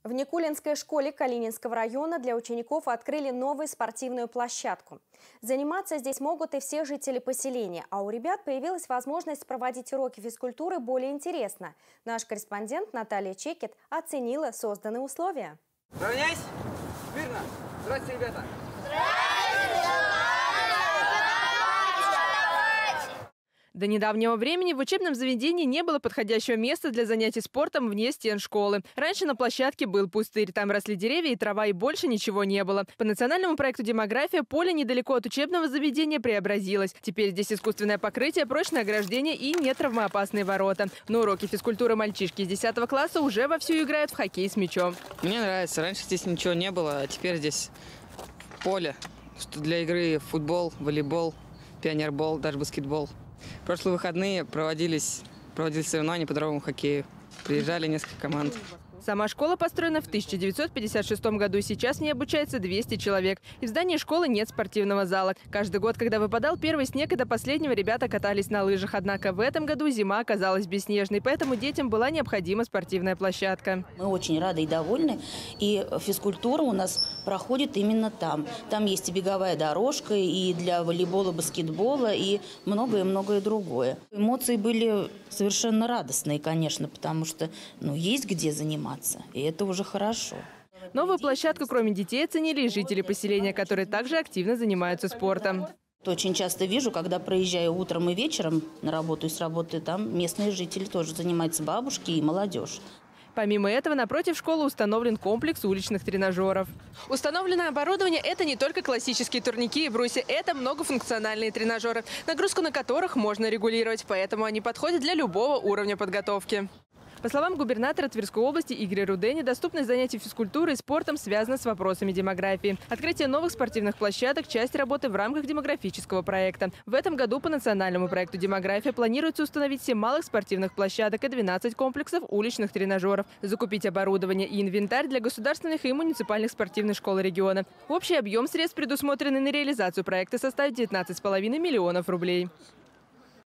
В Никулинской школе Калининского района для учеников открыли новую спортивную площадку. Заниматься здесь могут и все жители поселения, а у ребят появилась возможность проводить уроки физкультуры более интересно. Наш корреспондент Наталья Чекет оценила созданные условия. Равняйсь! Смирно! Здравствуйте, ребята! До недавнего времени в учебном заведении не было подходящего места для занятий спортом вне стен школы. Раньше на площадке был пустырь, там росли деревья и трава, и больше ничего не было. По национальному проекту «Демография» поле недалеко от учебного заведения преобразилось. Теперь здесь искусственное покрытие, прочное ограждение и нетравмоопасные ворота. На уроке физкультуры мальчишки из 10 класса уже вовсю играют в хоккей с мячом. Мне нравится. Раньше здесь ничего не было, а теперь здесь поле что для игры в футбол, волейбол, пионербол, даже баскетбол. В прошлые выходные проводились соревнования по дворовому хоккею. Приезжали несколько команд. Сама школа построена в 1956 году. Сейчас в ней обучается 200 человек. И в здании школы нет спортивного зала. Каждый год, когда выпадал первый снег, и до последнего ребята катались на лыжах. Однако в этом году зима оказалась бесснежной, поэтому детям была необходима спортивная площадка. Мы очень рады и довольны. И физкультура у нас проходит именно там. Там есть и беговая дорожка, и для волейбола, баскетбола, и многое-многое другое. Эмоции были совершенно радостные, конечно, потому что есть где заниматься. И это уже хорошо. Новую площадку, кроме детей, оценили и жители поселения, которые также активно занимаются спортом. Очень часто вижу, когда проезжаю утром и вечером на работу и с работы, там местные жители тоже занимаются, бабушки и молодежь. Помимо этого, напротив школы установлен комплекс уличных тренажеров. Установленное оборудование – это не только классические турники и брусья, это многофункциональные тренажеры, нагрузку на которых можно регулировать, поэтому они подходят для любого уровня подготовки. По словам губернатора Тверской области Игоря Рудени, доступность занятий физкультурой и спортом связана с вопросами демографии. Открытие новых спортивных площадок – часть работы в рамках демографического проекта. В этом году по национальному проекту «Демография» планируется установить 7 малых спортивных площадок и 12 комплексов уличных тренажеров, закупить оборудование и инвентарь для государственных и муниципальных спортивных школ региона. Общий объем средств, предусмотренный на реализацию проекта, составит 19,5 миллионов рублей.